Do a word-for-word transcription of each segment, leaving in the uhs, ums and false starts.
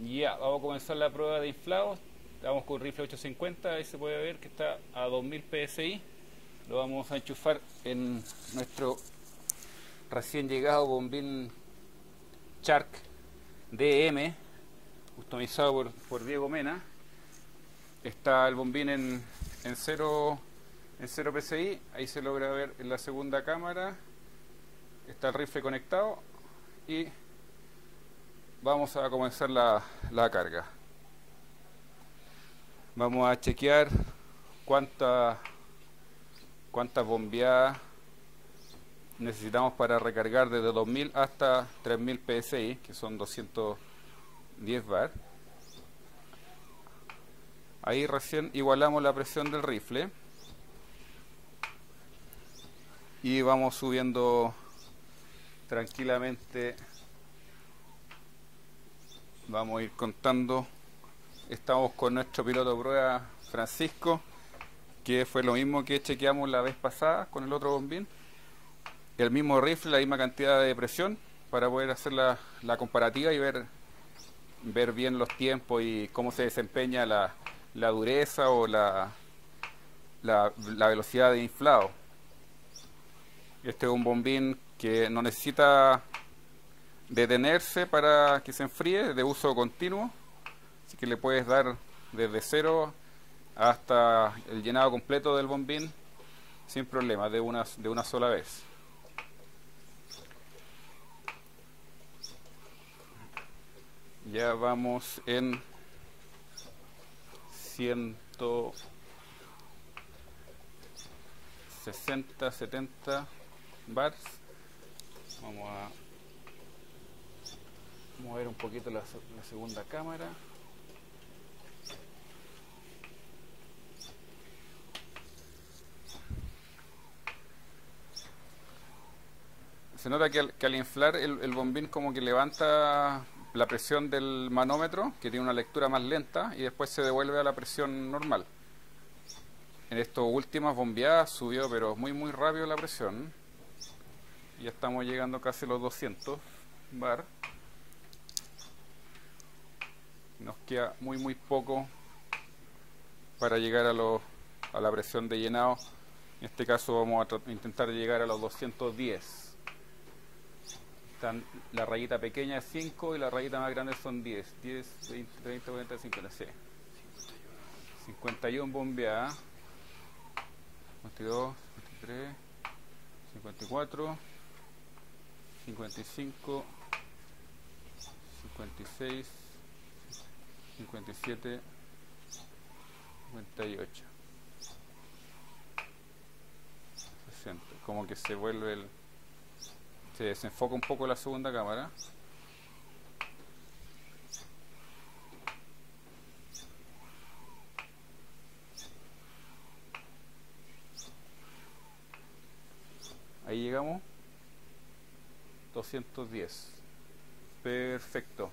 Ya, vamos a comenzar la prueba de inflados. Vamos con un rifle ochocientos cincuenta, ahí se puede ver que está a dos mil P S I. Lo vamos a enchufar en nuestro recién llegado bombín Shark D M, customizado por, por Diego Mena. Está el bombín en, en cero en cero P S I, ahí se logra ver en la segunda cámara. Está el rifle conectado y vamos a comenzar la, la carga. Vamos a chequear cuánta cuántas bombeadas necesitamos para recargar desde dos mil hasta tres mil P S I, que son doscientos diez bar. Ahí recién igualamos la presión del rifle y vamos subiendo tranquilamente. Vamos a ir contando. Estamos con nuestro piloto de prueba Francisco, que fue lo mismo que chequeamos la vez pasada con el otro bombín. El mismo rifle, la misma cantidad de presión, para poder hacer la, la comparativa y ver, ver bien los tiempos y cómo se desempeña la, la dureza o la, la, la velocidad de inflado. Este es un bombín que no necesita detenerse para que se enfríe, de uso continuo, así que le puedes dar desde cero hasta el llenado completo del bombín sin problema, de una, de una sola vez. Ya vamos en ciento sesenta, setenta bars. Vamos a mover un poquito la, la segunda cámara. Se nota que al, que al inflar el, el bombín como que levanta la presión del manómetro, que tiene una lectura más lenta, y después se devuelve a la presión normal. En estas últimas bombeadas subió pero muy muy rápido la presión. Ya estamos llegando casi a los doscientos bar. Nos queda muy muy poco para llegar a, lo, a la presión de llenado. En este caso vamos a intentar llegar a los doscientos diez. Están, la rayita pequeña es cinco y la rayita más grande son diez. diez, veinte, treinta, cuarenta, cincuenta, sí. cincuenta y uno bombeadas. cincuenta y dos, cincuenta y tres, cincuenta y cuatro, cincuenta y cinco, cincuenta y seis, cincuenta y siete, cincuenta y ocho, sesenta. Como que se vuelve el... se desenfoca un poco la segunda cámara. Ahí llegamos. doscientos diez. Perfecto.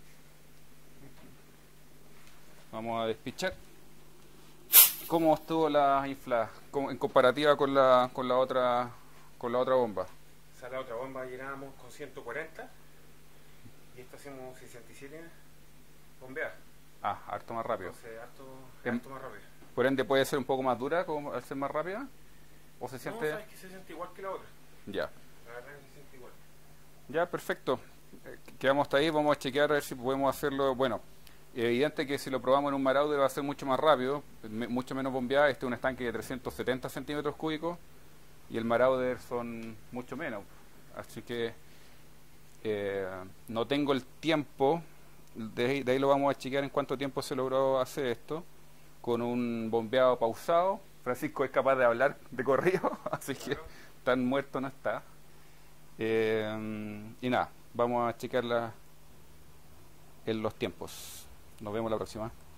Vamos a despichar. ¿Cómo estuvo la infla en comparativa con la con la otra con la otra bomba? O sea, la otra bomba llenábamos con ciento cuarenta y esta hacemos sesenta y siete bombeadas. Ah, harto más rápido. Entonces, harto, Em, harto más rápido. Por ende puede ser un poco más dura como al ser más rápida. ¿O se siente? No, sabes que se siente igual que la otra. Ya. La verdad que se siente igual. Ya, perfecto. Eh, Quedamos hasta ahí, vamos a chequear a ver si podemos hacerlo. Bueno, evidente que si lo probamos en un Marauder va a ser mucho más rápido, me- mucho menos bombeada. Este es un estanque de trescientos setenta centímetros cúbicos y el Marauder son mucho menos. Así que eh, no tengo el tiempo, de ahí, de ahí lo vamos a chequear en cuánto tiempo se logró hacer esto, con un bombeado pausado. Francisco es capaz de hablar de corrido, así que Claro. tan muerto no está. Eh, y nada, vamos a checarla en los tiempos. Nos vemos la próxima.